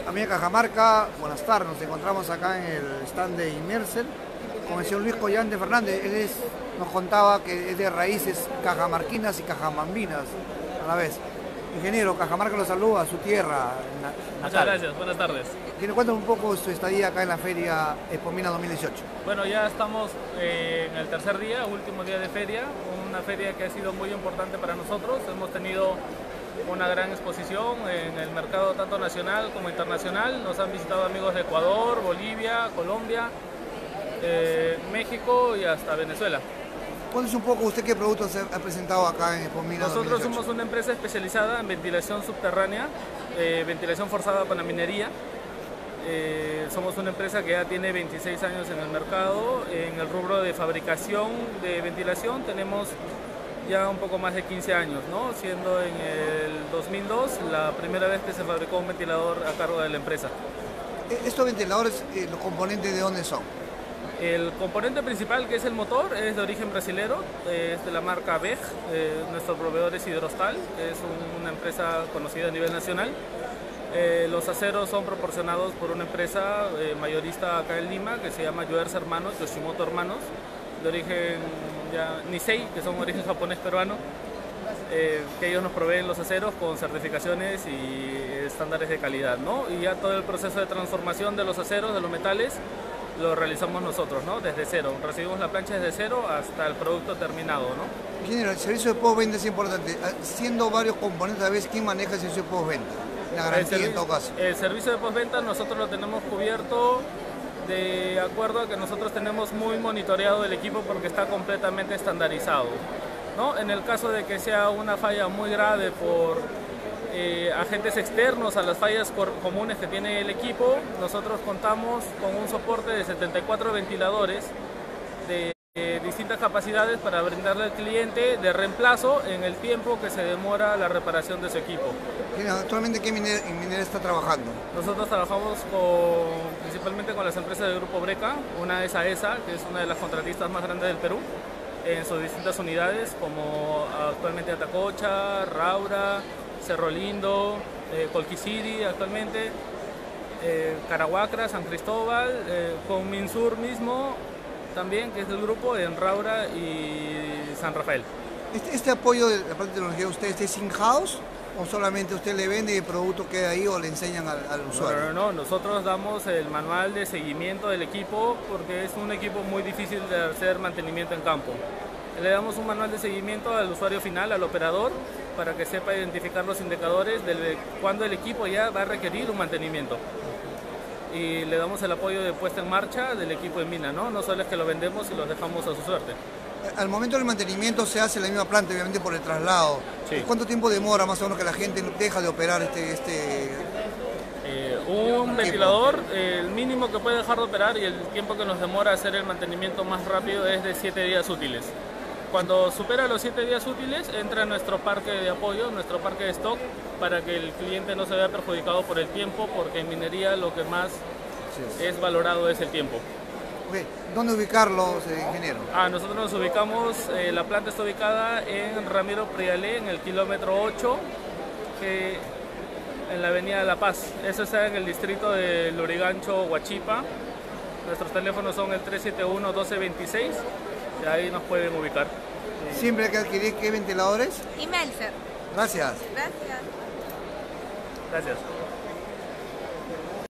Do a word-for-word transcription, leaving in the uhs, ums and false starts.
Amiga Cajamarca, buenas tardes. Nos encontramos acá en el stand de Inmerser con el señor Luis Collante Fernández. Él es, nos contaba que es de raíces cajamarquinas y cajamambinas a la vez. Ingeniero, Cajamarca lo saluda a su tierra natal. Muchas gracias, buenas tardes. Que nos cuenta un poco su estadía acá en la feria Expomina dos mil dieciocho. Bueno, ya estamos eh, en el tercer día, último día de feria, una feria que ha sido muy importante para nosotros. Hemos tenido una gran exposición en el mercado tanto nacional como internacional. Nos han visitado amigos de Ecuador, Bolivia, Colombia, eh, México y hasta Venezuela. Cuéntenos un poco usted qué productos ha presentado acá en Expomina Nosotros dos mil dieciocho. somos una empresa especializada en ventilación subterránea, eh, ventilación forzada con la minería. Eh, somos una empresa que ya tiene veintiséis años en el mercado. En el rubro de fabricación de ventilación tenemos ya un poco más de quince años, ¿no? Siendo en el dos mil dos la primera vez que se fabricó un ventilador a cargo de la empresa. ¿Estos ventiladores, eh, los componentes de dónde son? El componente principal, que es el motor, es de origen brasilero, es de la marca B E G. Eh, nuestro proveedor es Hidrostal, que es un, una empresa conocida a nivel nacional. Eh, los aceros son proporcionados por una empresa eh, mayorista acá en Lima que se llama Yoers Hermanos, Yoshimoto Hermanos, de origen ya, Nisei, que son origen japonés peruano, eh, que ellos nos proveen los aceros con certificaciones y estándares de calidad, ¿no? Y ya todo el proceso de transformación de los aceros, de los metales, lo realizamos nosotros, ¿no? Desde cero. Recibimos la plancha desde cero hasta el producto terminado, ¿no? Ingeniero, el servicio de postventa es importante. Siendo varios componentes a veces, ¿quién maneja el servicio de postventa? La garantía en todo caso. El servicio de postventa nosotros lo tenemos cubierto de acuerdo a que nosotros tenemos muy monitoreado el equipo porque está completamente estandarizado, ¿no? En el caso de que sea una falla muy grave por eh, agentes externos a las fallas comunes que tiene el equipo, nosotros contamos con un soporte de setenta y cuatro ventiladores de eh, distintas capacidades para brindarle al cliente de reemplazo en el tiempo que se demora la reparación de su equipo. ¿Actualmente qué minera, en minera está trabajando? Nosotros trabajamos con, principalmente con las empresas del Grupo Breca. Una es AESA, que es una de las contratistas más grandes del Perú, en sus distintas unidades, como actualmente Atacocha, Raura, Cerro Lindo, eh, Colquisiri actualmente, eh, Carahuacra, San Cristóbal, eh, con Minsur mismo, también, que es del grupo, en Raura y San Rafael. ¿Este, este apoyo de la parte de tecnología de ustedes es in-house o solamente usted le vende y el producto queda ahí o le enseñan al, al usuario? No, no, no, nosotros damos el manual de seguimiento del equipo porque es un equipo muy difícil de hacer mantenimiento en campo. Le damos un manual de seguimiento al usuario final, al operador, para que sepa identificar los indicadores de cuándo el equipo ya va a requerir un mantenimiento. Y le damos el apoyo de puesta en marcha del equipo de mina, ¿no? No solo es que lo vendemos y los dejamos a su suerte. Al momento del mantenimiento se hace en la misma planta, obviamente por el traslado. Sí. ¿Cuánto tiempo demora más o menos que la gente deja de operar este...? este... Eh, un ventilador, eh, el mínimo que puede dejar de operar y el tiempo que nos demora hacer el mantenimiento más rápido es de siete días útiles. Cuando supera los siete días útiles, entra a nuestro parque de apoyo, nuestro parque de stock, para que el cliente no se vea perjudicado por el tiempo, porque en minería lo que más sí. es valorado es el tiempo. Okay. ¿Dónde ubicarlos, eh, ingeniero? Ah, nosotros nos ubicamos, eh, la planta está ubicada en Ramiro Prialé, en el kilómetro ocho, que, en la avenida La Paz. Eso está en el distrito de Lurigancho, Huachipa. Nuestros teléfonos son el tres siete uno, doce veintiséis. De ahí nos pueden ubicar. ¿Siempre hay que adquirir qué ventiladores? Inmerser. Gracias. Gracias. Gracias.